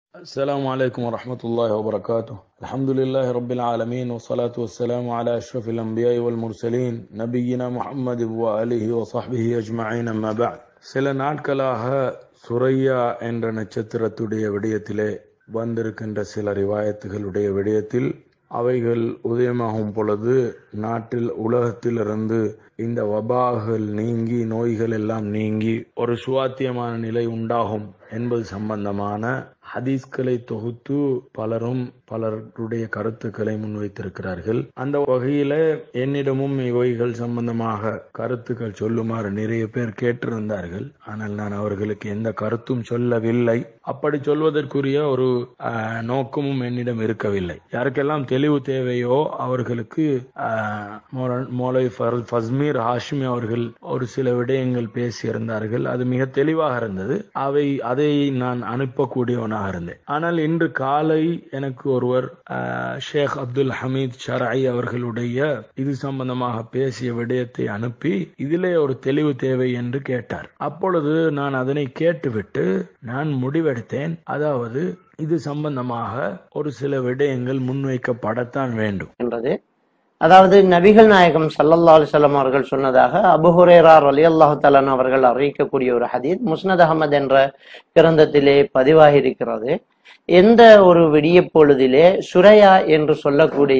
السلام عليكم ورحمة الله وبركاته. الحمد لله رب العالمين والصلاة والسلام على أشرف الأنبياء والمرسلين نبينا محمد وآله وصحبه أجمعين أما بعد. சில நாட்களாக சுரையா என்ற நட்சத்திரத்துடைய விடயத்திலே வந்திருக்கின்ற சில ரிவாயத்துகளுடைய விடயத்தில் அவைகள் உதயமாகும் பொழுது நாட்டில் உலகத்திலிருந்து இந்த வபாகள் நீங்கி நோய்கள் எல்லாம் நீங்கி ஒரு சுவாத்தியமான நிலை உண்டாகும் என்பது சம்பந்தமான ஹதீஸ்களை தொகுத்து பலருடைய கருத்துக்களை முன்வைத்திருக்கிறார்கள். அந்த வகையில என்னிடமும் இவைகள் சம்பந்தமாக கருத்துக்கள் சொல்லுமாறு நிறைய பேர் கேட்டிருந்தார்கள். ஆனால் நான் அவர்களுக்கு எந்த கருத்தும் சொல்லவில்லை. அப்படி சொல்வதற்குரிய ஒரு நோக்கமும் என்னிடம் இருக்கவில்லை. யாருக்கெல்லாம் தெளிவு தேவையோ அவர்களுக்கு மௌலை ஃபஸ்மீர் ஹாஷிமி அவர்கள் ஒரு சில விடயங்கள் பேசியிருந்தார்கள். அது மிக தெளிவாக இருந்தது. அதை நான் அனுப்பக்கூடியவனாக இருந்தேன். ஆனால் இன்று காலை எனக்கு ஒருவர் ஷேக் அப்துல் ஹமீத் ஷரஐ அவர்களுடைய இது சம்பந்தமாக பேசிய விடயத்தை அனுப்பி இதிலே ஒரு தெளிவு தேவை என்று கேட்டார். அப்பொழுது நான் அதனை கேட்டுவிட்டு நான் முடிவெடுத்தேன். அதாவது இது சம்பந்தமாக ஒரு சில விடயங்கள் முன்வைக்கப்படத்தான் வேண்டும் என்றது. அதாவது நபிகள் நாயகம் ஸல்லல்லாஹு அலைஹி வஸல்லம் அவர்கள் சொன்னதாக அபூ ஹுரைரா ரலியல்லாஹு தஆலா அவர்கள் அறிவிக்கக்கூடிய ஒரு ஹதீஸ் முஸ்னத் அஹ்மத் என்ற கிரந்தத்திலே பதிவாகி இருக்கிறது. எந்த ஒரு விடிய பொழுதிலே சுரையா என்று சொல்லக்கூடிய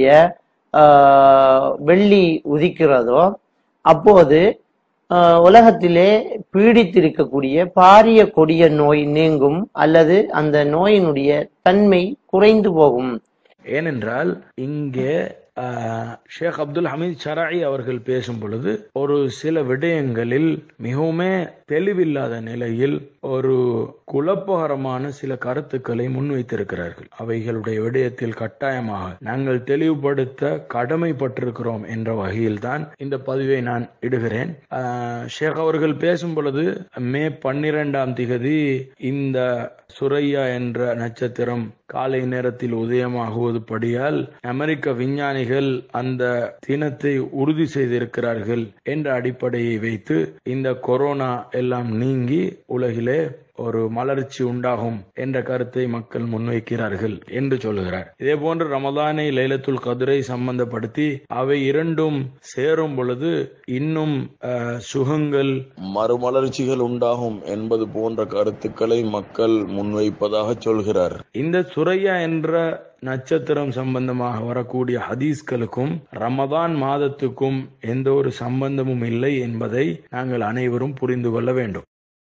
வெள்ளி உதிக்கிறதோ அப்போது உலகத்திலே பீடித்திருக்கக்கூடிய பாரிய கொடிய நோய் நீங்கும் அல்லது அந்த நோயினுடைய தன்மை குறைந்து போகும். ஏனென்றால் இங்கே ஷேக் அப்துல் ஹமீத் ஷரஐ அவர்கள் பேசும் பொழுது ஒரு சில விடயங்களில் மிகவுமே தெளிவில்லாத நிலையில் ஒரு குழப்பகரமான சில கருத்துக்களை முன்வைத்திருக்கிறார்கள். அவைகளுடைய விடயத்தில் கட்டாயமாக நாங்கள் தெளிவுபடுத்த கடமைப்பட்டிருக்கிறோம் என்ற வகையில் தான் இந்த பதிவை நான் இடுகிறேன். ஷேக் அவர்கள் பேசும் பொழுது மே 12 இந்த சுரையா என்ற நட்சத்திரம் காலை நேரத்தில் உதயமாகுவது படியால் அமெரிக்க விஞ்ஞானிகள் அந்த தினத்தை உறுதி செய்திருக்கிறார்கள் என்ற அடிப்படையை வைத்து இந்த கொரோனா எல்லாம் நீங்கி உலகிலே ஒரு மலர்ச்சி உண்டாகும் என்ற கருத்தை மக்கள் முன்வைக்கிறார்கள் என்று சொல்லுகிறார். இதே போன்று ரமதானை லைலத்துல் கத்ரை சம்பந்தப்படுத்தி அவை இரண்டும் சேரும் பொழுது இன்னும் சுகங்கள் மறுமலர்ச்சிகள் உண்டாகும் என்பது போன்ற கருத்துக்களை மக்கள் முன்வைப்பதாக சொல்கிறார். இந்த சுரையா என்ற நட்சத்திரம் சம்பந்தமாக வரக்கூடிய ஹதீஸ்களுக்கும் ரமதான் மாதத்துக்கும் எந்த ஒரு சம்பந்தமும் இல்லை என்பதை நாங்கள் அனைவரும் புரிந்து கொள்ள வேண்டும்.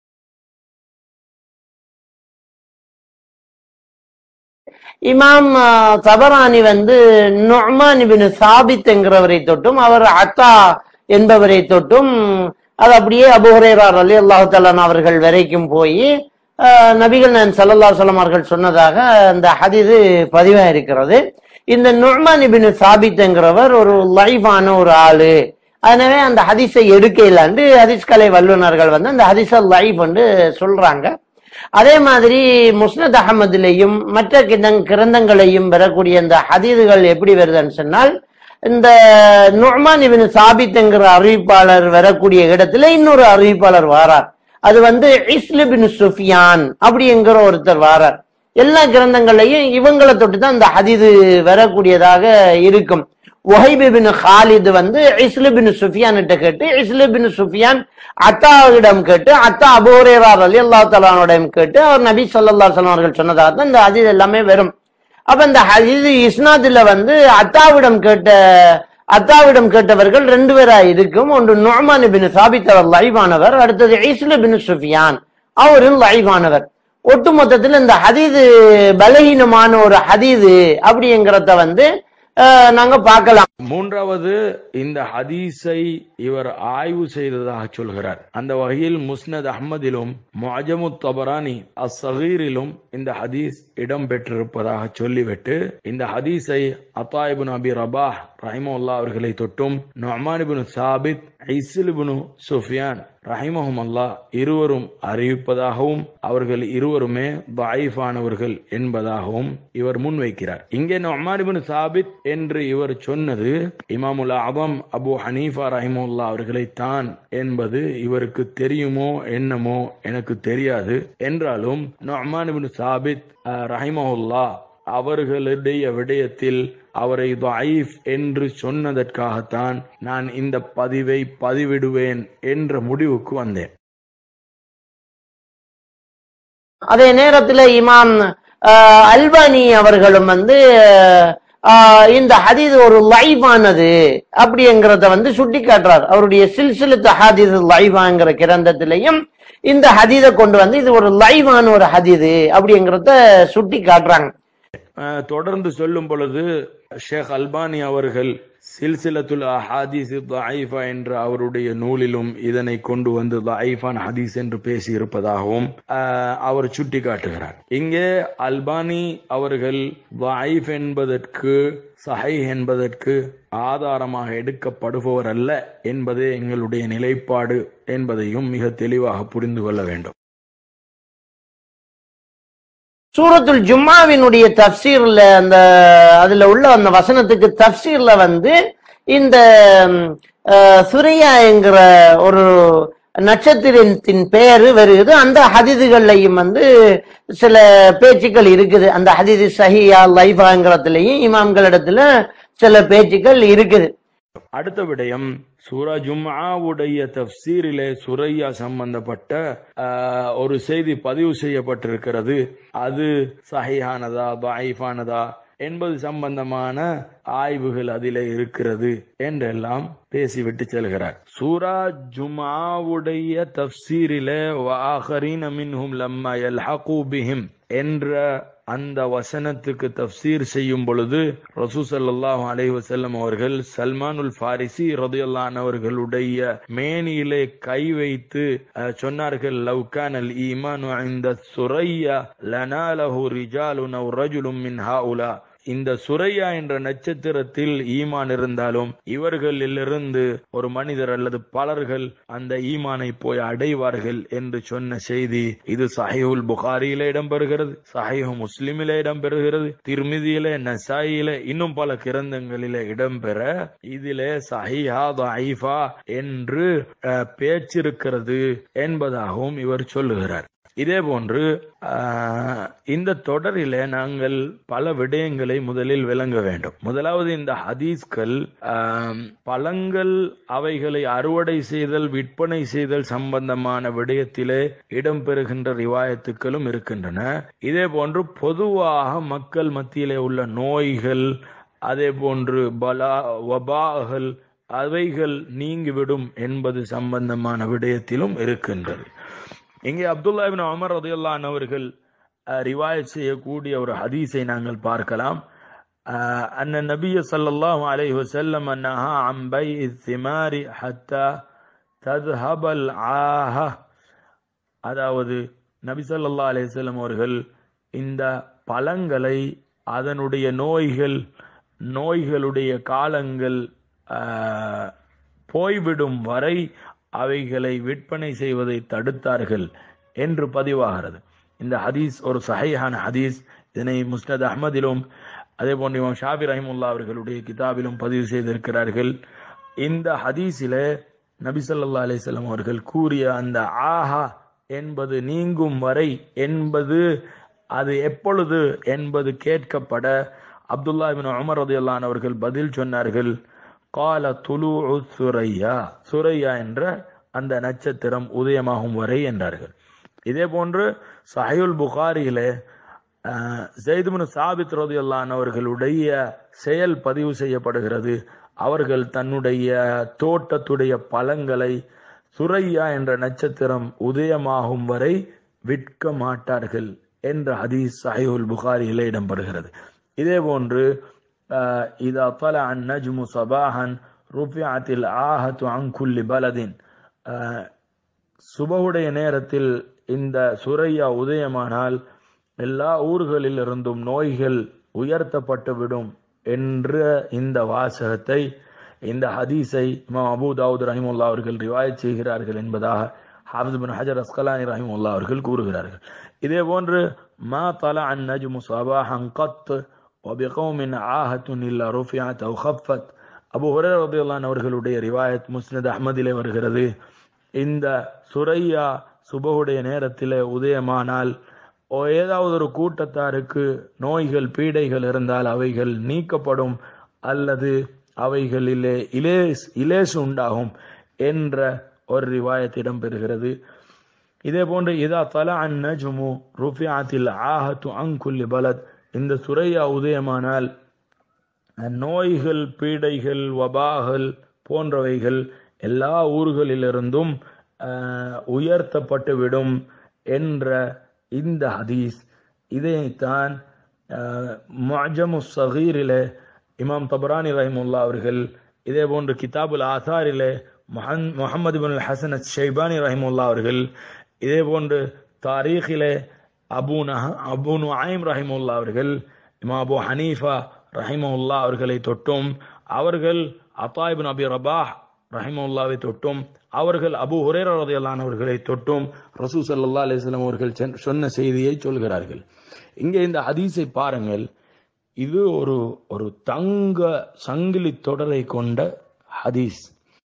இமாம் தபரானி நுஅமான் இப்னு சாபித் என்கிறவரை தொட்டும் அவர் அத்தா என்பவரை தொட்டும் அது அப்படியே அபூ ஹுரைரா ரலியல்லாஹு தஆலா அவர்கள் வரைக்கும் போய் நபிகள் நாயகம் ஸல்லல்லாஹு அலைஹி வஸல்லம் அவர்கள் சொன்னதாக அந்த ஹதீஸ் பதிவாக இருக்கிறது. இந்த நுஅமான் இப்னு சாபித் என்கிறவர் ஒரு லைஃபான ஒரு ஆளு. அதனால அந்த ஹதீஸை எடுக்க இல்லாண்டு ஹதீஸ் கலை வல்லுநர்கள் அந்த ஹதீஸை லைஃப் சொல்றாங்க. அதே மாதிரி முஸ்னத் அஹமதுலையும் மற்ற கிரந்தங்களையும் பெறக்கூடிய இந்த ஹதீதுகள் எப்படி வருதுன்னு சொன்னால் இந்த நுஅமான் இப்னு சாபித் என்கிற அறிவிப்பாளர் வரக்கூடிய இடத்துல இன்னொரு அறிவிப்பாளர் வாரார். அது இஸ்ல் இப்னு சுஃபியான் அப்படி என்கிற ஒருத்தர் வாரார். எல்லா கிரந்தங்களையும் இவங்களை தொட்டு தான் இந்த ஹதீது வரக்கூடியதாக இருக்கும். வஹைப் இப்னு காலித் இஸ்ல் இப்னு சுஃபியான் கேட்டு இஸ்ல் இப்னு சுஃபியான் அத்தாவிடம் கேட்டு அத்தா அபூ ஹுரைரா ரலியல்லாஹு தஆலா அன்ஹு கேட்டு அவர் நபி ஸல்லல்லாஹு அலைஹி வஸல்லம் அவர்கள் சொன்னதாக தான் இந்த ஹதீஸ் எல்லாமே வரும். அப்ப இந்த ஹதீஸ் இஸ்னாதுல அத்தாவிடம் கேட்டவர்கள் 2 பேரா இருக்கும். ஒன்று நுஅமான் இப்னு சாபித் அவர் லைவானவர், அடுத்தது இஸ்ல் இப்னு சுஃபியான் அவரும் லைவானவர். ஒட்டுமொத்தத்தில் இந்த ஹதீஸ் பலகீனமான ஒரு ஹதீஸ் அப்படிங்கிறத நாங்க பார்க்கலாம். மூன்றாவது, இந்த ஹதீஸை இவர் ஆய்வு செய்ததாக சொல்கிறார். அந்த வகையில் முஸ்னத் அஹ்மதிலும் முஅஜமுத் தபரானி அஸ்ஸகீரிலும் இந்த ஹதீஸ் இடம் பெற்றிருப்பதாக சொல்லிவிட்டு இந்த ஹதீஸை அத்தா இப்னு அபி ரபாஹ் ரஹிமஹுல்லாஹ் அவர்களை தொட்டும் நுஅமான் இப்னு சாபித் இஸ்ல் இப்னு சுஃபியான் ரஹிமஹுமல்லாஹ் இருவரும் அறிவிப்பதாகவும் அவர்கள் இருவருமே தஈஃபானவர்கள் என்பதாகவும் இவர் முன்வைக்கிறார். இங்கே நுஅமான் இப்னு சாபித் என்று இவர் சொன்னது இமாமுல் அஸம் அபூ ஹனீஃபா ரஹிமஹுல்லாஹ் அவர்களை தான் என்பது இவருக்கு தெரியுமோ என்னமோ எனக்கு தெரியாது. என்றாலும் நுஅமான் இப்னு சாபித் ரஹிமஹுல்லாஹ் அவர்களுடைய விடயத்தில் அவரை தஈஃப் என்று சொன்னதற்காகத்தான் நான் இந்த பதிவை பதிவிடுவேன் என்ற முடிவுக்கு வந்தேன். அதே நேரத்தில் இமாம் அல்பானி அவர்களும் இந்த ஹதீஸ் ஒரு லைவானது அப்படிங்கிறத சுட்டி காட்டுறார். அவருடைய சில்சிலத்து ஹதீஸ் லைவாங்கிற கிரந்தத்திலையும் இந்த ஹதீஸை கொண்டு இது ஒரு லைவான ஒரு ஹதீஸ் அப்படிங்கிறத சுட்டி காட்டுறாங்க. தொடர்ந்து சொல்லும் பொழுது ஷேக் அல்பானி அவர்கள் சில்சிலத்துல் அஹாதீஸ் தஈஃபா என்ற அவருடைய நூலிலும் இதனை கொண்டு வந்து தஈஃபான் ஹதீஸ் என்று பேசி இருப்பதாகவும் அவர் சுட்டி காட்டுகிறார். இங்கே அல்பானி அவர்கள் தஈஃப் என்பதற்கு சஹீஹ் என்பதற்கு ஆதாரமாக எடுக்கப்படுபவர் அல்ல என்பதே எங்களுடைய நிலைப்பாடு என்பதையும் மிக தெளிவாக புரிந்து கொள்ள வேண்டும். சூரத்துல் ஜும்மாவினுடைய தஃப்சீர்ல அதுல உள்ள அந்த வசனத்துக்கு தஃப்சீர்ல இந்த சுரையா என்கிற ஒரு நட்சத்திரத்தின் பெயரு வருகிறது. அந்த ஹதீதுகள்லையும் சில பேச்சுக்கள் இருக்குது. அந்த ஹதீது சஹீஹா லைஃபாங்கிறதுலயும் இமாம்களிடத்துல சில பேச்சுக்கள் இருக்குது. அடுத்த விடயம், சூரா ஜும்ஆவுடைய தஃப்சீரிலே சுரையா சம்பந்தப்பட்ட ஒரு செய்தி பதிவு செய்யப்பட்டிருக்கிறது. அது சஹீஹானதா தஈஃபானதா என்பது சம்பந்தமான ஆய்வுகள் அதிலே இருக்கிறது என்றெல்லாம் பேசிவிட்டு செல்கிறார். சூரா ஜும்ஆவுடைய தஃப்சீரிலே வஆகரீன மின்ஹும் லம்மா யல்ஹகு பிஹிம் என்ற அந்த வசனத்துக்கு தஃப்சீர் செய்யும் பொழுது ரசூல் ஸல்லல்லாஹு அலைஹி வஸல்லம் அவர்கள் சல்மானுல் ஃபாரிசி ரலியல்லாஹு அன்ஹு அவர்களுடைய மேனியிலே கை வைத்து சொன்னார்கள், லவ் கானல் ஈமானு இன்த சுரையா லனாலஹு ரிஜாலுன் அவ் ரஜுலும் மின் ஹாஉலா. இந்த சுரையா என்ற நட்சத்திரத்தில் ஈமான் இருந்தாலும் இவர்களிலிருந்து ஒரு மனிதர் அல்லது பலர்கள் அந்த ஈமானை போய் அடைவார்கள் என்று சொன்ன செய்தி இது சஹீஹுல் புகாரியில இடம்பெறுகிறது, சஹீஹ் முஸ்லிமில இடம்பெறுகிறது, திர்மிதியில, நசாயில, இன்னும் பல கிரந்தங்களில இடம்பெற இதிலே சஹீஹா தஈஃபா என்று பேச்சிருக்கிறது என்பதாகவும் இவர் சொல்லுகிறார். இதே போன்று இந்த தொடரிலே நாங்கள் பல விடயங்களை முதலில் விளங்க வேண்டும். முதலாவது, இந்த ஹதீஸ்கள் பழங்கள் அவைகளை அறுவடை செய்தல் விற்பனை செய்தல் சம்பந்தமான விடயத்திலே இடம்பெறுகின்ற ரிவாயத்துக்களும் இருக்கின்றன. இதே போன்று பொதுவாக மக்கள் மத்தியிலே உள்ள நோய்கள், அதே போன்று வபாகள் அவைகள் நீங்கிவிடும் என்பது சம்பந்தமான விடயத்திலும் இருக்கின்றது. இங்கே அப்துல்லா இப்னு உமர் ரலியல்லாஹு அன்ஹு அவர்கள் ரிவாயத் செய்யக்கூடிய ஒரு ஹதீஸை நாங்கள் பார்க்கலாம். அன்ன நபிய ஸல்லல்லாஹு அலைஹி வஸல்லம் நஹா அன் பைஇ ஸிமாரி ஹத்தா தذهبல் ஆஹ. அதாவது நபி ஸல்லல்லாஹு அலைஹி வஸல்லம் அவர்கள் இந்த பழங்களை அதனுடைய நோய்களுடைய காலங்கள் போய்விடும் வரை அவைகளை விற்பனை செய்வதை தடுத்தார்கள் என்று பதிவாகிறது. இந்த ஹதீஸ் ஒரு சஹீஹான ஹதீஸ். இதனை முஸ்னத் அஹ்மதிலும் அதே போன்று இமாம் ஷாஃபி ரஹிமஹுல்லாஹ் அவர்களுடைய கிதாபிலும் பதிவு செய்திருக்கிறார்கள். இந்த ஹதீஸிலே நபி ஸல்லல்லாஹு அலைஹி வஸல்லம் அவர்கள் கூறிய அந்த ஆஹா என்பது நீங்கும் வரை என்பது அது எப்பொழுது என்பது கேட்கப்பட அப்துல்லா இப்னு உமர் ரலியல்லாஹு அன்ஹு அவர்கள் பதில் சொன்னார்கள், கால துலூஉ சுரையா, சுரையா என்ற அந்த நட்சத்திரம் உதயமாகும் வரை என்றார்கள். இதே போன்று சஹீஹுல் புகாரியிலே ஸைத் இப்னு சாபித் ரலியல்லாஹு அன்ஹு அவர்களுடைய செயல் பதிவு செய்யப்படுகிறது. அவர்கள் தன்னுடைய தோட்டத்துடைய பழங்களை சுரையா என்ற நட்சத்திரம் உதயமாகும் வரை விற்க மாட்டார்கள் என்ற ஹதீஸ் சஹீஹுல் புகாரியிலே இடம்பெறுகிறது. இதே போன்று இதா தலஅ அன்-நஜ்மு ஸபாஹன் ருஃபிஅத்தில் ஆஹத்து அன் குல்லி பலதின், சுபஹுடைய நேரத்தில் இந்த சுரையா உதயமானால் எல்லா ஊர்களிலிருந்தும் நோய்கள் உயர்த்தப்பட்டுவிடும் என்ற இந்த வாசகத்தை இந்த ஹதீஸை இமாம் அபூ தாவூத் ரஹிமஹுல்லாஹ் அவர்கள் ரிவாயத் செய்கிறார்கள் என்பதாக ஹாஃபிஸ் இப்னு ஹஜர் அஸ்கலானி ரஹிமஹுல்லாஹ் அவர்கள் கூறுகிறார்கள். இதே போன்று மா தலஅ அன்-நஜ்மு ஸபாஹன் கத் வபிகௌமின் ஆஹத்துன் இல்லா ருஃபிஅத் அவ் கஃபத். அபூ ஹுரைரா ரலியல்லாஹு அன்ஹு அவர்களுடைய ரிவாயத் முஸ்னத் அஹ்மதிலே வருகிறது. இந்த சுரையா சுபஹுடைய நேரத்திலே உதயமானால் ஏதாவது ஒரு கூட்டத்தாருக்கு நோய்கள் பீடைகள் இருந்தால் அவைகள் நீக்கப்படும் அல்லது அவைகளிலே இலேசு உண்டாகும் என்ற ஒரு ரிவாயத் இடம்பெறுகிறது. இதே போன்று இதா தலஅ அன்-நஜ்மு ருஃபிஅத்தில் ஆஹத்து அன் குல்லி பலத். இந்த சுரையா உதயமானால் நோய்கள் பீடைகள் வபாகள் போன்றவைகள் எல்லா ஊர்களிலிருந்தும் உயர்த்தப்பட்டுவிடும் என்ற இந்த ஹதீஸ். இதைத்தான் முஅஜமு ஸகீரிலே இமாம் தபரானி ரஹிமஹுல்லாஹ் அவர்கள், இதே போன்று கிதாபுல் ஆசாரிலே முஹம்மது இப்னு ஹசன் அஷ்-ஷைபானி ரஹிமஹுல்லாஹ் அவர்கள், இதே போன்று தாரீഖிலே அபூ நுஐம் ரஹிமஹுல்லாஹ் அவர்கள், இமாம் அபூ ஹனீஃபா ரஹிமஹுல்லாஹ் அவர்களை தொட்டும், அவர்கள் அத்தா இப்னு அபி ரபாஹ் ரஹிமஹுல்லாவை தொட்டும், அவர்கள் அபூ ஹுரைரா ரலியல்லாஹு அன்ஹு அவர்களை தொட்டும் ரசூல் ஸல்லல்லாஹு அலைஹி வஸல்லம் அவர்கள் சொன்ன செய்தியை சொல்கிறார்கள். இங்கே இந்த ஹதீஸை பாருங்கள். இது ஒரு தங்க சங்கிலி தொடரை கொண்ட ஹதீஸ்.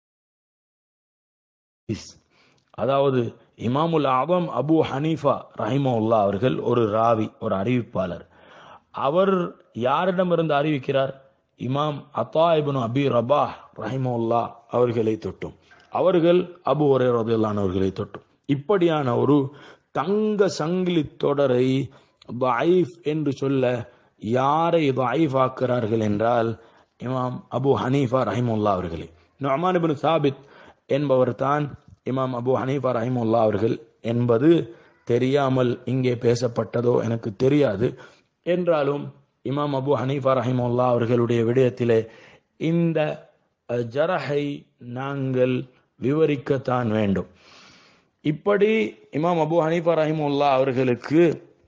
அதாவது இமாமுல் ஆதம் அபூ ஹனீஃபா ரஹிமஹுல்லாஹ் அவர்கள் ஒரு ராவி, ஒரு அறிவிப்பாளர். அவர் யாரிடமிருந்து அறிவிக்கிறார்? இமாம் அத்தா இப்னு அபி ரபாஹ் ரஹிமஹுல்லாஹ் அவர்களை தொட்டும், அவர்கள் அபூ ஹுரைரா ரலியல்லாஹு அன்ஹு அவர்களை தொட்டும். இப்படியான ஒரு தங்க சங்கிலி தொடரை தஈஃப் என்று சொல்ல யாரை தஈஃப் ஆக்குறார்கள் என்றால் இமாம் அபூ ஹனீஃபா ரஹிமஹுல்லாஹ் அவர்களே. நுஅமான் இப்னு சாபித் என்பவர் தான் இமாம் அபூ ஹனீஃபா ரஹிமஹுல்லாஹ் அவர்கள் என்பது தெரியாமல் இங்கே பேசப்பட்டதோ எனக்கு தெரியாது. என்றாலும் இமாம் அபூ ஹனீஃபா ரஹிமஹுல்லாஹ் அவர்களுடைய விடயத்திலே இந்த ஜரஹை நாங்கள் விவரிக்கத்தான் வேண்டும். இப்படி இமாம் அபூ ஹனீஃபா ரஹிமஹுல்லாஹ் அவர்களுக்கு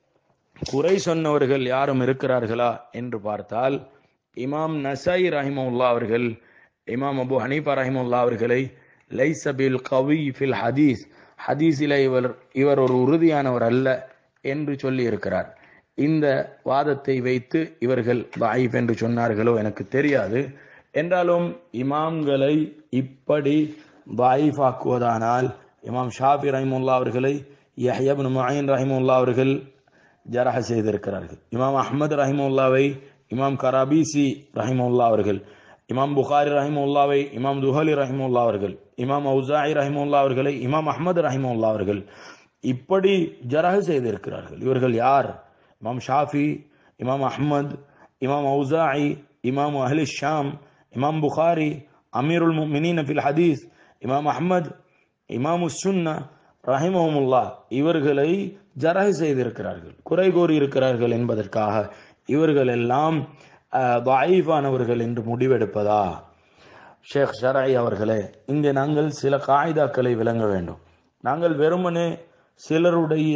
குறை சொன்னவர்கள் யாரும் இருக்கிறார்களா என்று பார்த்தால், இமாம் நஸாயி ரஹிமஹுல்லாஹ் அவர்கள் இமாம் அபூ ஹனீஃபா ரஹிமஹுல்லாஹ் அவர்களை லைஸ பில் கவி ஃபில் ஹதீஸ், ஹதீஸிலே இவர் ஒரு உறுதியானவர் அல்ல என்று சொல்லி இருக்கிறார். இந்த வாதத்தை வைத்து இவர்கள் தஈஃப் என்று சொன்னார்களோ எனக்கு தெரியாது. என்றாலும் இமாம்களை இப்படி தஈஃப் ஆக்குவதானால் இமாம் ஷாஃபி ரஹிமஹுல்லாஹ் அவர்களை யஹ்யா இப்னு முஈன் ரஹிமஹுல்லாஹ் அவர்கள் ஜரஹ செய்திருக்கிறார்கள். இமாம் அஹ்மத் ரஹிமஹுல்லாவை இமாம் கராபீசி ரஹிமஹுல்லாஹ் அவர்கள், இமாம் புகாரி ரஹிமஹுல்லாவை இமாம் துஹலி ரஹிமஹுல்லாஹ் அவர்கள், இமாம் ஔசாஇ ரஹிமஹுல்லாஹ் அவர்களை இமாம் அஹ்மத் ரஹிமஹுல்லாஹ் அவர்கள் இப்படி ஜரஹ செய்திருக்கிறார்கள். இவர்கள் யார்? இமாம் ஷாஃபி, இமாம் அஹ்மத், இமாம் ஔசாஇ, இமாம் அஹ்லி ஷாம், இமாம் புகாரி, அமீருல் முஃமினீன் ஃபில் ஹதீஸ், இமாம் அஹ்மத், இமாம் சுன்னா ரஹிமஹுமுல்லாஹ் இவர்களை ஜரஹ் செய்திருக்கிறார்கள், குறை கூறி இருக்கிறார்கள் என்பதற்காக இவர்கள் எல்லாம் தஈஃபானவர்கள் என்று முடிவெடுப்பதா? ஷேக் ஷரঈ அவர்களே, இங்கே நாங்கள் சில காயிதாக்களை விளங்க வேண்டும். நாங்கள் வெறுமனே சிலருடைய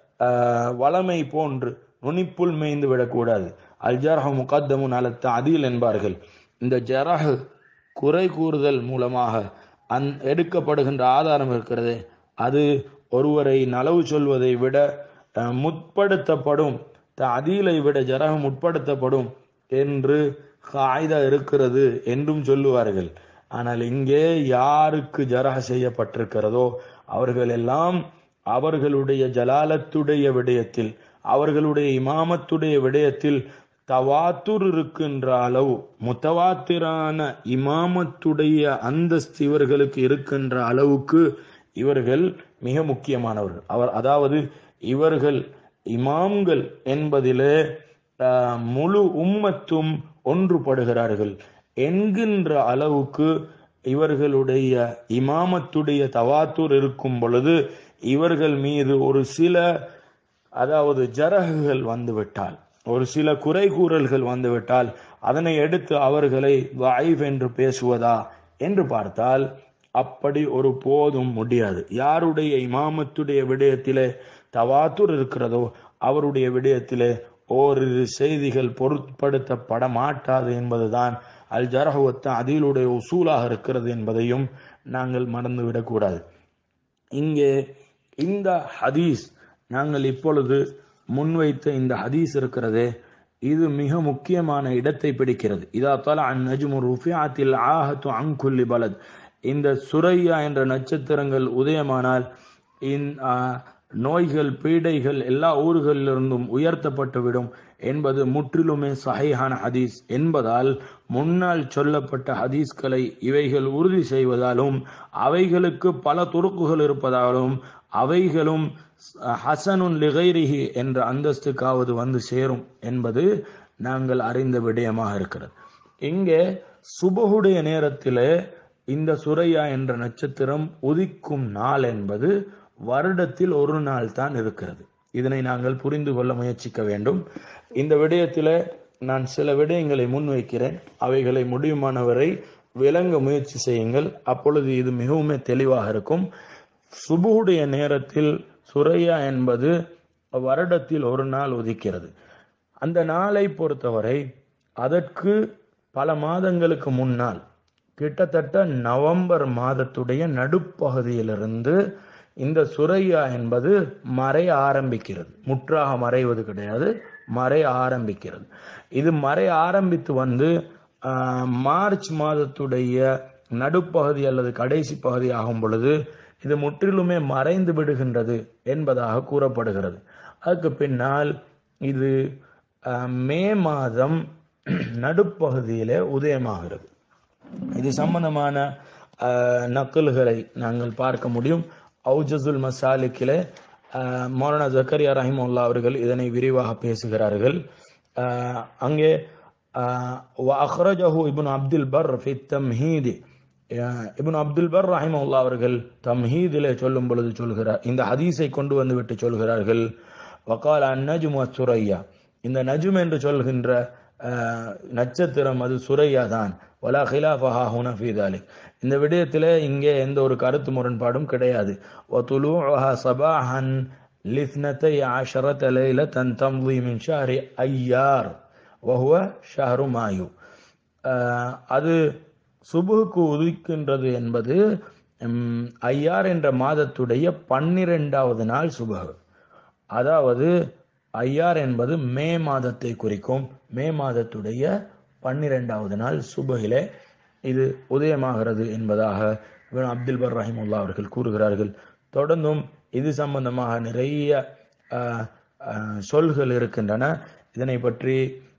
வளமை போன்று நுனிப்புல் மேய்ந்து விடக்கூடாது. அல் ஜர்ஹு முகத்தமுன் அல தஅதீல் என்பார்கள். இந்த ஜரஹ் குறை கூறுதல் மூலமாக எடுக்கப்படுகின்ற ஆதாரம் இருக்கிறது, அது ஒருவரை நலவு சொல்வதை விட முற்படுத்தப்படும், தஅதீலை விட ஜரஹ் முற்படுத்தப்படும் என்று காயிதா இருக்கிறது என்றும் சொல்லுவார்கள். ஆனால் இங்கே யாருக்கு ஜரஹ் செய்யப்பட்டிருக்கிறதோ அவர்கள் எல்லாம் அவர்களுடைய ஜலாலத்துடைய விடயத்தில், அவர்களுடைய இமாமத்துடைய விடயத்தில் தவாத்துர் இருக்கின்ற அளவு, முத்தவாத்திரான இமாமத்துடைய அந்தஸ்து இவர்களுக்கு இருக்கின்ற அளவுக்கு இவர்கள் மிக முக்கியமானவர்கள். அதாவது இவர்கள் இமாம்கள் என்பதிலே முழு உம்மத்தும் ஒன்றுபடுகிறார்கள் என்கின்ற அளவுக்கு இவர்களுடைய இமாமத்துடைய தவாத்துர் இருக்கும் பொழுது இவர்கள் மீது ஒரு சில ஜரஹுகள் வந்துவிட்டால், ஒரு சில குறை கூறல்கள் வந்துவிட்டால் அதனை எடுத்து அவர்களை தஈஃப் என்று பேசுவதா என்று பார்த்தால் அப்படி ஒரு போதும் முடியாது. யாருடைய இமாமத்துடைய விடயத்திலே தவாத்துர் இருக்கிறதோ அவருடைய விடயத்திலே ஓரிரு செய்திகள் பொருட்படுத்தப்பட மாட்டாது என்பதுதான் அல் ஜர்ஹ் வ தஅதீலுடைய உசூலாக இருக்கிறது என்பதையும் நாங்கள் மறந்துவிடக்கூடாது. இங்கே இந்த ஹதீஸ், நாங்கள் இப்பொழுது முன்வைத்த இந்த ஹதீஸ் இருக்கிறதே, இது மிக முக்கியமான இடத்தை பிடிக்கிறது. இதா தலஅ அன்-நஜ்மு ருஃபிஅத்தில் ஆஹத்து அன் குல்லி பலத். இந்த சுரையா என்ற நட்சத்திரங்கள் உதயமானால் நோய்கள் பீடைகள் எல்லா ஊர்களிலிருந்தும் உயர்த்தப்பட்டுவிடும் என்பது முற்றிலுமே சஹீஹான ஹதீஸ் என்பதால், முன்னால் சொல்லப்பட்ட ஹதீஸ்களை இவைகள் உறுதி செய்வதாலும் அவைகளுக்கு பல துருக்குகள் இருப்பதாலும் அவைகளும் ஹசனுன் லிகைரிஹி என்ற அந்தஸ்துக்காவது வந்து சேரும் என்பது நாங்கள் அறிந்த விடயமாக இருக்கிறது. இங்கே சுபஹுடைய நேரத்திலே இந்த சுரையா என்ற நட்சத்திரம் உதிக்கும் நாள் என்பது வருடத்தில் ஒரு நாள் தான் இருக்கிறது. இதனை நாங்கள் புரிந்து கொள்ள முயற்சிக்க வேண்டும். இந்த விடயத்திலே நான் சில விடயங்களை முன்வைக்கிறேன், அவைகளை முடியுமானவரை விளங்க முயற்சி செய்யுங்கள். அப்பொழுது இது மிகவும் தெளிவாக இருக்கும். சுபுடைய நேரத்தில் சுரையா என்பது வருடத்தில் ஒரு நாள் உதிக்கிறது. அந்த நாளை பொறுத்தவரை அதற்கு பல மாதங்களுக்கு முன்னால், கிட்டத்தட்ட நவம்பர் மாதத்துடைய நடுப்பகுதியிலிருந்து இந்த சுரையா என்பது மறைய ஆரம்பிக்கிறது. முற்றாக மறைவது கிடையாது, மறைய ஆரம்பிக்கிறது. இது மறைய ஆரம்பித்து வந்து மார்ச் மாதத்துடைய நடுப்பகுதி அல்லது கடைசி பகுதி ஆகும் பொழுது இது முற்றிலுமே மறைந்து விடுகின்றது என்பதாக கூறப்படுகிறது. அதுக்கு பின்னால் இது மே மாதம் நடுப்பகுதியிலே உதயமாகிறது. இது சம்பந்தமான நக்கல்களை நாங்கள் பார்க்க முடியும். அவுஜசுல் மசாலிக்கிலே மௌலானா ஜக்கரியா ரஹிமஹுல்லாஹ் அவர்கள் இதனை விரிவாக பேசுகிறார்கள். அங்கே அக்ரஜஹு இப்னு அப்துல் பர் ஃபி தம்ஹீத், இப்னு அப்துல் பர் ரஹிமஹுல்லாஹ் அவர்கள் தம்ஹீதிலே சொல்லும் பொழுது சொல்கிறார், இந்த ஹதீஸை கொண்டு வந்து விட்டு சொல்கிறார்கள், வகால அன்-நஜ்மு வஸ்-சுரையா, இந்த நஜ்ம் என்று சொல்கின்ற நட்சத்திரம் அது சுரையா தான். வலா ஹிலாஃப ஹாஹுனா ஃபீ தாலிக், இந்த விடயத்திலே இங்கே எந்த ஒரு கருத்து முரண்பாடும் கிடையாது. வதுலூஹா ஸபாஹன் லிஸ்னதை அஷரத லைலத்தன் தம்தி மின் ஷஹ்ரி ஐயார் வஹுவ ஷஹ்ரு மாயு, அது சுபுஹுக்கு உதிக்கின்றது என்பது ஐயார் என்ற மாதத்துடைய 12வது நாள் சுபஹ். அதாவது ஐயார் என்பது மே மாதத்தை குறிக்கும். மே மாதத்துடைய 12வது நாள் சுபஹிலே இது உதயமாகிறது என்பதாக அப்துல் பர் ரஹிமஹுல்லாஹ் அவர்கள் கூறுகிறார்கள். தொடர்ந்தும் இது சம்பந்தமாக நிறைய சொல்கள் இருக்கின்றன. இதனை பற்றி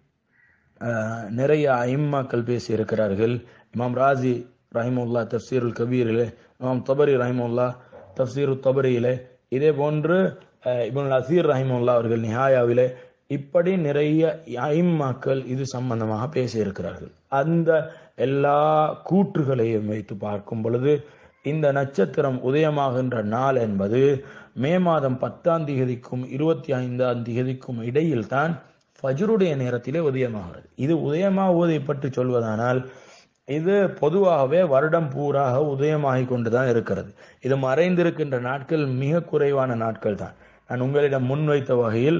நிறைய ஐம்மாக்கள் பேசி இருக்கிறார்கள். இமாம் ராசி ரஹிமஹுல்லாஹ் தஃப்சீருல் கபீரிலே, இமாம் தபரி ரஹிமஹுல்லாஹ் தஃப்சீரு தபரியிலே, இதே போன்று இப்னுல் அசீர் ரஹிமஹுல்லாஹ் அவர்கள் நிஹாயாவிலே, இப்படி நிறைய ஐம்மாக்கள் இது சம்பந்தமாக பேசி இருக்கிறார்கள். அந்த எல்லா கூற்றுகளையும் வைத்து பார்க்கும் பொழுது இந்த நட்சத்திரம் உதயமாகின்ற நாள் என்பது மே மாதம் 10ஆம் தேதிக்கும் 25ஆம் தேதிக்கும் இடையில் தான் ஃபஜ்ருடைய நேரத்திலே உதயமாகிறது. இது உதயமாகுவதை பற்றி சொல்வதானால் இது பொதுவாகவே வருடம் பூராக உதயமாகிக் கொண்டுதான் இருக்கிறது. இது மறைந்திருக்கின்ற நாட்கள் மிக குறைவான நாட்கள் தான். நான் உங்களிடம் முன்வைத்த வகையில்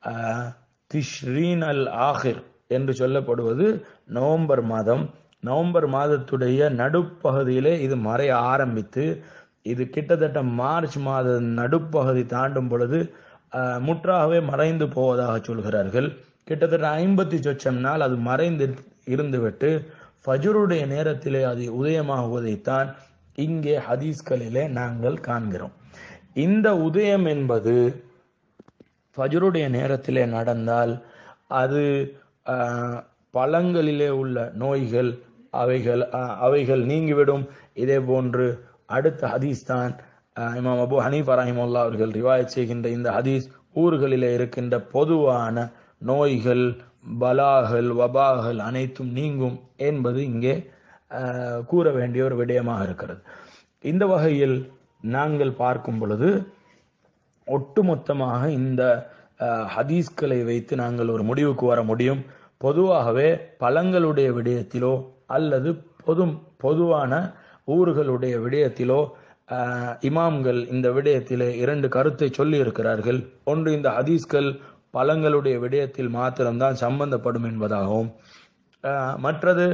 திஷ்ரீன் அல் ஆஹிர் என்று சொல்லப்படுவது நவம்பர் மாதம். நவம்பர் மாதத்துடைய நடுப்பகுதியிலே இது மறைய ஆரம்பித்து இது கிட்டத்தட்ட மார்ச் மாத நடுப்பகுதி தாண்டும் பொழுது முற்றாகவே மறைந்து போவதாக சொல்கிறார்கள். கிட்டத்தட்ட 50 சொச்சம் நாள் அது மறைந்து இருந்துவிட்டு ஃபஜ்ருடைய நேரத்திலே அது உதயமாகுவதைத்தான் இங்கே ஹதீஸ்களிலே நாங்கள் காண்கிறோம். இந்த உதயம் என்பது ஃபஜ்ருடைய நேரத்திலே நடந்தால் அது பழங்களிலே உள்ள நோய்கள் அவைகள் நீங்கிவிடும். இதே போன்று அடுத்த ஹதீஸ் தான் இமாம் அபு ஹனீஃபா ரஹிமஹுல்லாஹ் அவர்கள் ரிவாயத் செய்கின்ற இந்த ஹதீஸ், ஊர்களிலே இருக்கின்ற பொதுவான நோய்கள், பலாகள், வபாகள் அனைத்தும் நீங்கும் என்பது இங்கே கூற வேண்டிய ஒரு விடயமாக இருக்கிறது. இந்த வகையில் நாங்கள் பார்க்கும் பொழுது ஒட்டுமொத்தமாக இந்த ஹதீஸ்களை வைத்து நாங்கள் ஒரு முடிவுக்கு வர முடியும். பொதுவாகவே பழங்களுடைய விடயத்திலோ அல்லது பொதுவான ஊர்களுடைய விடயத்திலோ இமாம்கள் இந்த விடயத்திலே 2 கருத்தை சொல்லி இருக்கிறார்கள். ஒன்று, இந்த ஹதீஸ்கள் பழங்களுடைய விடயத்தில் மாத்திரம்தான் சம்பந்தப்படும் என்பதாகவும், மற்றது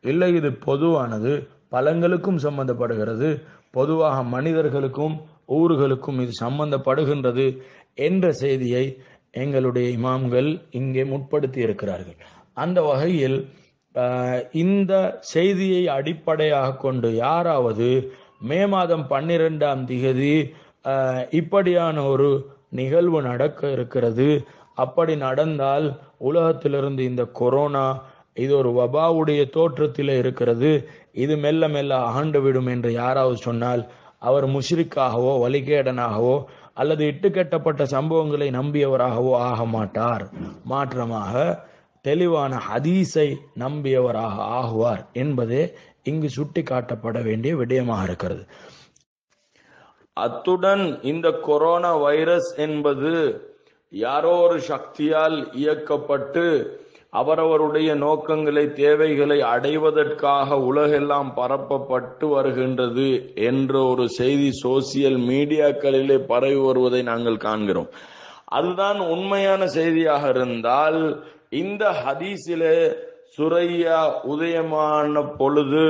இல்லை, இது பொதுவானது, பழங்களுக்கும் சம்பந்தப்படுகிறது, பொதுவாக மனிதர்களுக்கும் ஊர்களுக்கும் இது சம்பந்தப்படுகின்றது என்ற செய்தியை எங்களுடைய இமாம்கள் இங்கே முற்படுத்தி இருக்கிறார்கள். அந்த வகையில் இந்த செய்தியை அடிப்படையாக கொண்டு யாராவது மே மாதம் 12ஆம் திகதி இப்படியான ஒரு நிகழ்வு நடக்க இருக்கிறது, அப்படி நடந்தால் உலகத்திலிருந்து இந்த கொரோனா இது ஒரு வபாவுடைய தோற்றத்தில் இருக்கிறது, இது மெல்ல மெல்ல அகண்டுவிடும் என்று யாராவது சொன்னால் அவர் முஷ்ரிக்காகவோ வழிகேடனாகவோ அல்லது இட்டுக்கட்டப்பட்ட சம்பவங்களை நம்பியவராகவோ ஆக மாட்டார். மாற்றமாக தெளிவான ஹதீஸை நம்பியவராக ஆகுவார் என்பதே இங்கு சுட்டி காட்டப்பட வேண்டிய விடயமாக இருக்கிறது. அத்துடன் இந்த கொரோனா வைரஸ் என்பது யாரோ ஒரு சக்தியால் இயக்கப்பட்டு அவரவருடைய நோக்கங்களை தேவைகளை அடைவதற்காக உலகெல்லாம் பரப்பப்பட்டு வருகின்றது என்ற ஒரு செய்தி சோசியல் மீடியாக்களிலே பரவி வருவதை நாங்கள் காண்கிறோம். அதுதான் உண்மையான செய்தியாக இருந்தால் இந்த ஹதீஸிலே சுரையா உதயமான பொழுது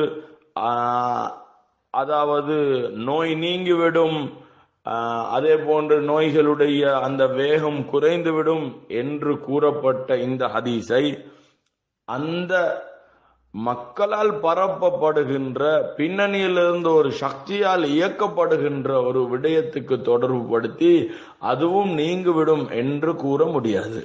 அதாவது நோய் நீங்கிவிடும், அதே போன்று நோய்களுடைய அந்த வேகம் குறைந்துவிடும் என்று கூறப்பட்ட இந்த ஹதீஸை அந்த மக்களால் பரப்பப்படுகின்ற பின்னணியிலிருந்து ஒரு சக்தியால் இயக்கப்படுகின்ற ஒரு விடயத்துக்கு தொடர்பு படுத்தி அதுவும் நீங்கிவிடும் என்று கூற முடியாது.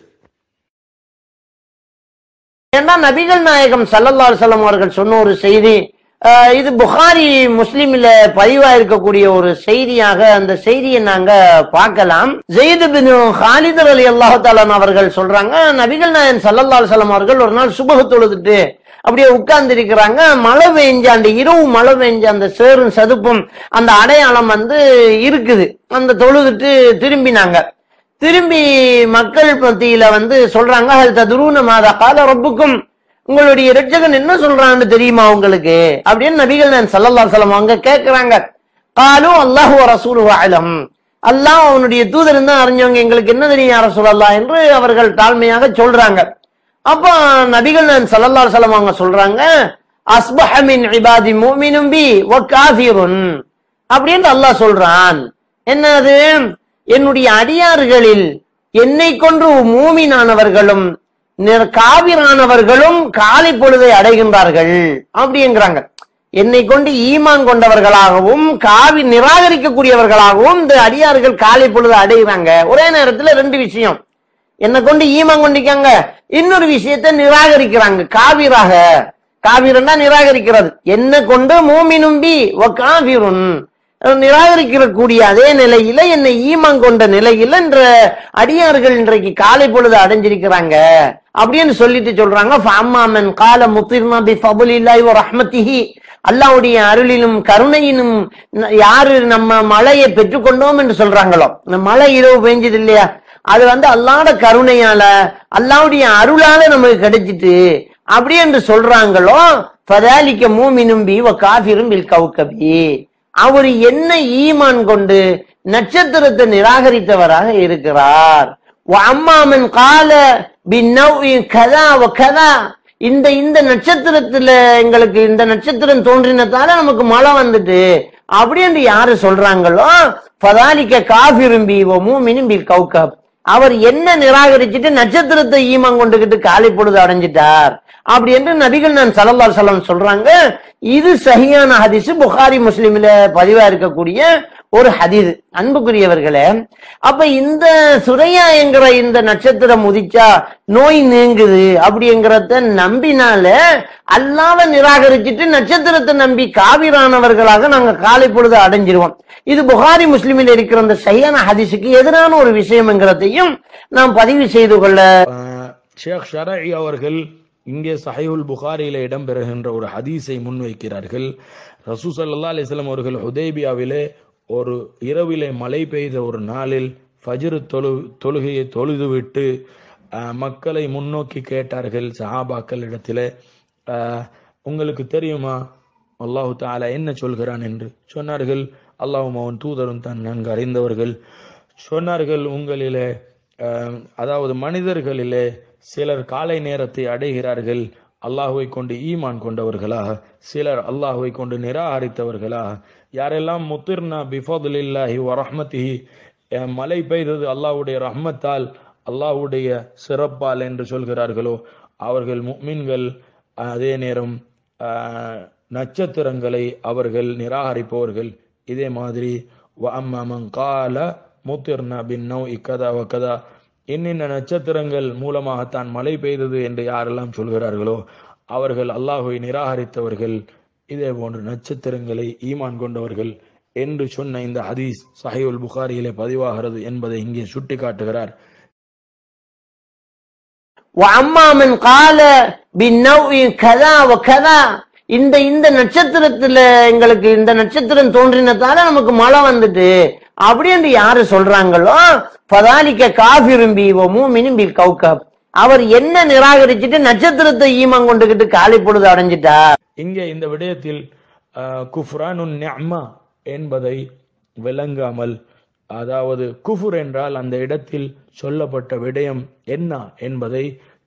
ஏன்னா நபிகள் நாயகம் ஸல்லல்லாஹு அலைஹி வஸல்லம் அவர்கள் சொன்ன ஒரு செய்தி, இது புகாரி முஸ்லிம்ல பதிவா இருக்கக்கூடிய ஒரு செய்தியாக அந்த செய்தியை நாங்க பார்க்கலாம். ஸெய்த் பின் ஹாலித் ரலியல்லாஹு தஆலா அவர்கள் சொல்றாங்க, நபிகள் நாயகம் ஸல்லல்லாஹு அலைஹி வஸல்லம் அவர்கள் ஒரு நாள் சுபஹ் தொழுதுட்டு அப்படியே உட்கார்ந்து இருக்கிறாங்க. மழை பெஞ்ச அந்த இரவு மழை பெஞ்ச அந்த சேரும் சதுப்பும் அந்த அடையாளம் இருக்குது. அந்த தொழுதுட்டு திரும்பினாங்க. திரும்பி மக்கள் மத்தியில சொல்றாங்க, ஹல் ததுரூன மாதா கால ரப்புக்கும், உங்களுடைய இரட்சகன் என்ன சொல்றான்னு தெரியுமா உங்களுக்கு அப்படின்னு நபிகள் நாயகம் ஸல்லல்லாஹு அலைஹி வஸல்லம் அவங்க கேட்கிறாங்க. காலு அல்லாஹு வ ரசூலுஹு அலம், அல்லாஹ் அவனுடைய தூதர் தான் அறிஞ்சவங்க, எங்களுக்கு என்ன தெரியும் யா ரசூலல்லாஹ் என்று அவர்கள் தாழ்மையாக சொல்றாங்க. அப்ப நபிகள் நாயகம் ஸல்லல்லாஹு அலைஹி வஸல்லம் அவங்க சொல்றாங்க, அஸ்பஹ மின் இபாதி முஃமினும் பி வ காஃபிருன் அப்படின்னு அல்லாஹ் சொல்றான். என்னது, என்னுடைய அடியார்களில் என்னை கொன்று மூமினானவர்களும் காவிரானவர்களும் காலை பொழுதை அடைகின்றார்கள் அப்படிங்கிறாங்க. என்னை கொண்டு ஈமான் கொண்டவர்களாகவும் நிராகரிக்கக்கூடியவர்களாகவும் இந்த அடியார்கள் காலை பொழுது அடைகிறாங்க. ஒரே நேரத்துல ரெண்டு விஷயம், என்னை கொண்டு ஈமான் கொண்டிருக்காங்க, இன்னொரு விஷயத்தை நிராகரிக்கிறாங்க. காவிரன்னா நிராகரிக்கிறது, என்ன கொண்டு மூமினும் பி வ காஃபிருன் நிராகரிக்கக்கூடிய அதே நிலையில என்னை ஈமான் கொண்ட நிலையில என்ற அடியார்கள் இன்றைக்கு காலை பொழுது அடைஞ்சிருக்கிறாங்க அப்படின்னு சொல்லிட்டு சொல்றாங்க. ஃபஅம்மாமன் கால முத்திர்னா பிஃபதுலில்லாஹி வ ரஹ்மத்திஹி, அல்லாஹ்வுடைய அருளிலும் கருணையிலும் யாரு நம்ம மழையை பெற்றுக்கொண்டோம் என்று சொல்றாங்களோ, இந்த மழை இரவு பெஞ்சது இல்லையா, அது அல்லாஹ்வுடைய கருணையால அல்லாஹ்வுடைய அருளால நமக்கு கிடைச்சிட்டு அப்படி என்று சொல்றாங்களோ, ஃபதாலிக மூமினும் பி வ காஃபிரும் பில் கௌகபி, அவர் என்ன ஈமான் கொண்டு நட்சத்திரத்தை நிராகரித்தவராக இருக்கிறார். அம்மாமன் கால கதா கதா, இந்த நட்சத்திரத்துல எங்களுக்கு இந்த நட்சத்திரம் தோன்றினதால நமக்கு மழை வந்துட்டு அப்படி என்று யாரு சொல்றாங்களோ, ஃபதாலிக காஃபிரும் பி வ மூமினும் பில் கௌகப், அவர் என்ன நிராகரிச்சுட்டு நட்சத்திரத்தை ஈமான் கொண்டுகிட்டு காலை பொழுது அடைஞ்சிட்டார் அப்படி என்று நபிகள் நாயகம் ஸல்லல்லாஹு அலைஹி வஸல்லம் சொல்றாங்க. இது சஹீஹான ஹதீஸ், புகாரி முஸ்லிம்ல பதிவா இருக்கக்கூடிய ஒரு ஹதீஸ். அன்புக்குரியவர்களே, அப்ப இந்த சுரையா என்கிற இந்த நட்சத்திரம் உதிச்சா நோய் நீங்குது அப்படிங்கிறத நம்பினால அல்லாஹ்வை நிராகரிச்சுட்டு நட்சத்திரத்தை நம்பி காவிரானவர்களாக நாங்க காலை பொழுது அடைஞ்சிருவோம். இது புகாரி முஸ்லிமில் இருக்கிற அந்த சஹீஹான ஹதீஸுக்கு எதிரான ஒரு விஷயம்ங்கிறதையும் நாம் பதிவு செய்து கொள்ள. ஷேக் ஷரஈ அவர்கள் இங்கே சஹீஹுல் புகாரியில இடம்பெறுகின்ற ஒரு ஹதீஸை முன்வைக்கிறார்கள். ரசூல் ஸல்லல்லாஹு அலைஹி வஸல்லம் அவர்கள் ஹுதைபியாவிலே ஒரு இரவிலே மழை பெய்த ஒரு நாளில் ஃபஜ்ர் தொழுகையை தொழுதுவிட்டு மக்களை முன்னோக்கி கேட்டார்கள் சஹாபாக்கள் இடத்திலே, உங்களுக்கு தெரியுமா அல்லாஹு தஆலா என்ன சொல்கிறான் என்று. சொன்னார்கள், அல்லாஹ்வும் அவன் தூதரும் தான் நன்கு அறிந்தவர்கள். சொன்னார்கள், உங்களிலே அதாவது மனிதர்களிலே சிலர் காலை நேரத்தை அடைகிறார்கள், அல்லாஹுவை கொண்டு ஈமான் கொண்டவர்களாக, சிலர் அல்லாஹுவை கொண்டு நிராகரித்தவர்களாக. யாரெல்லாம் முத்திர்னா பிஃபதுலில்லாஹி வ ரஹ்மத்திஹி, மழை பெய்தது அல்லாஹ்வுடைய ரஹ்மத்தால், அல்லாஹ்வுடைய சிறப்பால் என்று சொல்கிறார்களோ அவர்கள் முஃமின்கள். அதே நேரம் நட்சத்திரங்களை அவர்கள் நிராகரிப்பவர்கள். இதே மாதிரி வ அம்மா மன் கால முத்திர்னா பின் நௌஇ கதா வ கதா, இன்னின்ன நட்சத்திரங்கள் மூலமாகத்தான் மழை பெய்தது என்று யாரெல்லாம் சொல்கிறார்களோ அவர்கள் அல்லாஹுவை நிராகரித்தவர்கள். இதே போன்று நட்சத்திரங்களை ஈமான் கொண்டவர்கள் என்று சொன்ன இந்த ஹதீஸ் சஹீஹுல் புகாரியிலே பதிவாகிறது என்பதை இங்கே சுட்டி காட்டுகிறார். وَأَمَّا مَنْ قَالَ بِالنَّوْءِ كَذَا وَكَذَا, இந்த நட்சத்திரத்துல எங்களுக்கு இந்த நட்சத்திரம் தோன்றினதால நமக்கு மழை வந்துட்டு அப்படி என்று யாரு சொல்றாங்களோ ஃபதாலிக காஃபிரும் பி வ மூமினும் பில் கௌகப், அவர் என்ன நிராகரிச்சுட்டு நட்சத்திரத்தை ஈமான் கொண்டுகிட்டு காலை பொழுது அடைஞ்சிட்டா. இங்கே இந்த விடயத்தில் குஃப்ரானுன் நிஅமா என்பதை விளங்காமல், அதாவது குஃபுர் என்றால் அந்த இடத்தில் சொல்லப்பட்ட விடயம் என்ன என்பதை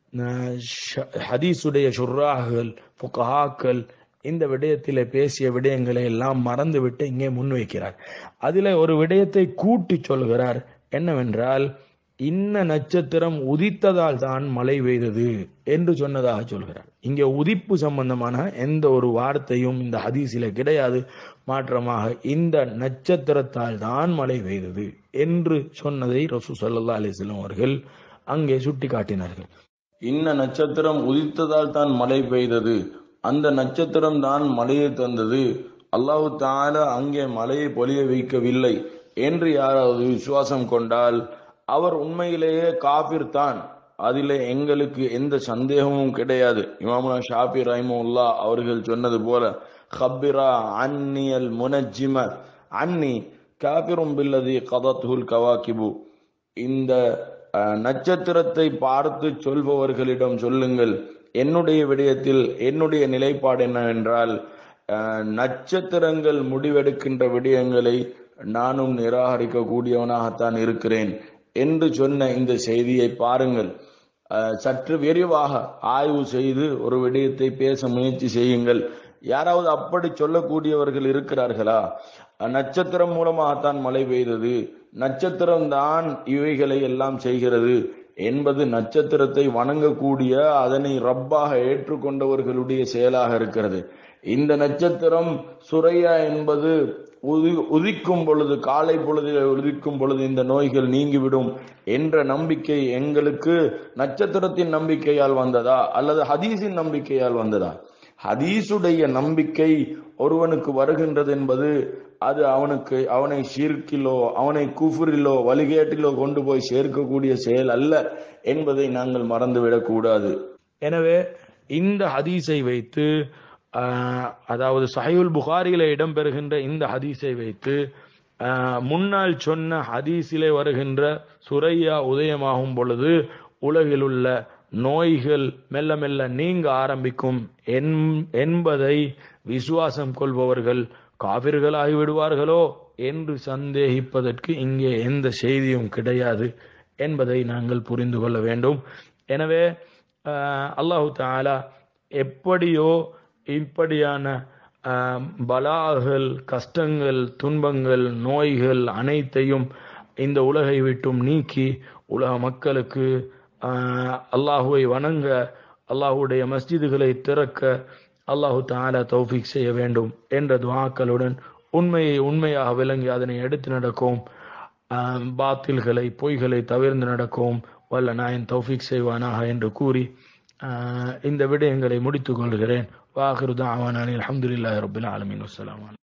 ஹதீஸுடைய ஷுர்ராஹ்கள் ஃபுகஹாக்கள் இந்த விடயத்திலே பேசிய விடயங்களை எல்லாம் மறந்துவிட்டு இங்கே முன்வைக்கிறார். அதில் ஒரு விடயத்தை கூட்டி சொல்கிறார். என்னவென்றால், இன்ன நட்சத்திரம் உதித்ததால் தான் மழை பெய்தது என்று சொன்னதாக சொல்கிறார். இங்கே உதிப்பு சம்பந்தமான எந்த ஒரு வார்த்தையும் இந்த ஹதீஸில கிடையாது. மாற்றமாக இந்த நட்சத்திரத்தால் தான் மழை பெய்தது என்று சொன்னதை ரசூல் ஸல்லல்லாஹு அலைஹி வஸல்லம் அவர்கள் அங்கே சுட்டி காட்டினார்கள். இன்ன நட்சத்திரம் உதித்ததால் தான் மழை பெய்தது, அந்த நட்சத்திரம் தான் மழையை தந்தது, அல்லாஹ் தஆலா அங்கே மழையை பொழிய வைக்கவில்லை என்று யாராவது விசுவாசம் கொண்டால் அவர் உண்மையிலேயே காபிர் தான். அதிலே எங்களுக்கு எந்த சந்தேகமும் கிடையாது. இமாமுனா ஷாஃபி ரஹிமஹுல்லாஹ் அவர்கள் சொன்னது போல, خبرا عني المنجم عني كافر بالذي قضته الكواكب, இந்த நட்சத்திரத்தை பார்த்து சொல்பவர்களிடம் சொல்லுங்கள், என்னுடைய விடயத்தில் என்னுடைய நிலைப்பாடு என்னவென்றால், நட்சத்திரங்கள் முடிவெடுக்கின்ற விடயங்களை நானும் நிராகரிக்க கூடியவனாகத்தான் இருக்கிறேன் என்று சொன்ன இந்த செய்தியை பாருங்கள். சற்று விரிவாக ஆய்வு செய்து ஒரு விடயத்தை பேச முயற்சி செய்யுங்கள். யாராவது அப்படி சொல்லக்கூடியவர்கள் இருக்கிறார்களா? நட்சத்திரம் மூலமாகத்தான் மழை பெய்தது, நட்சத்திரம் தான் இவைகளை எல்லாம் செய்கிறது என்பது நட்சத்திரத்தை வணங்கக்கூடிய, அதனை ரப்பாக ஏற்றுக்கொண்டவர்களுடைய செயலாக இருக்கிறது. இந்த நட்சத்திரம் சுரையா என்பது உதிக்கும் பொழுது, காலை பொழுதில் உதிக்கும் பொழுது இந்த நோய்கள் நீங்கிவிடும் என்ற நம்பிக்கை எங்களுக்கு நட்சத்திரத்தின் நம்பிக்கையால் வந்ததா அல்லது ஹதீஸின் நம்பிக்கையால் வந்ததா? ஹதீஸுடைய நம்பிக்கை ஒருவனுக்கு வருகின்றது என்பது அது அவனை ஷிர்கிலோ அவனை குஃப்ரிலோ வழிகேட்டிலோ கொண்டு போய் சேர்க்கக்கூடிய செயல் அல்ல என்பதை நாங்கள் மறந்துவிடக் கூடாது. எனவே இந்த ஹதீஸை வைத்து, அதாவது சஹீஹுல் புகாரியிலே இடம்பெறுகின்ற இந்த ஹதீஸை வைத்து முன்னால் சொன்ன ஹதீஸிலே வருகின்ற சுரையா உதயமாகும் பொழுது உலகில் உள்ள நோய்கள் மெல்ல மெல்ல நீங்க ஆரம்பிக்கும் என்பதை விசுவாசம் கொள்பவர்கள் காபிர்கள் ஆகிவிடுவார்களோ என்று சந்தேகிப்பதற்கு இங்கே எந்த செய்தியும் கிடையாது என்பதை நாங்கள் புரிந்து கொள்ள வேண்டும். எனவே அல்லாஹு தஆலா எப்படியோ இப்படியான பலாகள், கஷ்டங்கள், துன்பங்கள், நோய்கள் அனைத்தையும் இந்த உலகை விட்டும் நீக்கி உலக மக்களுக்கு அல்லாஹுவை வணங்க, அல்லாஹுடைய மஸ்ஜிதுகளை திறக்க அல்லாஹு தஆலா தௌஃபீக் செய்ய வேண்டும் என்ற துஆக்களுடன் உண்மையை உண்மையாக விளங்கி அதனை எடுத்து நடக்கும், பாத்தில்களை பொய்களை தவிர்த்து நடக்கும் வல்ல நாயன் தௌஃபீக் செய்வானாக என்று கூறி இந்த விடயங்களை முடித்துக் கொள்கிறேன். வாஹிரு தஅவானா அல்ஹம்துலில்லாஹி ரப்பில் ஆலமீன். வஸ்ஸலாமு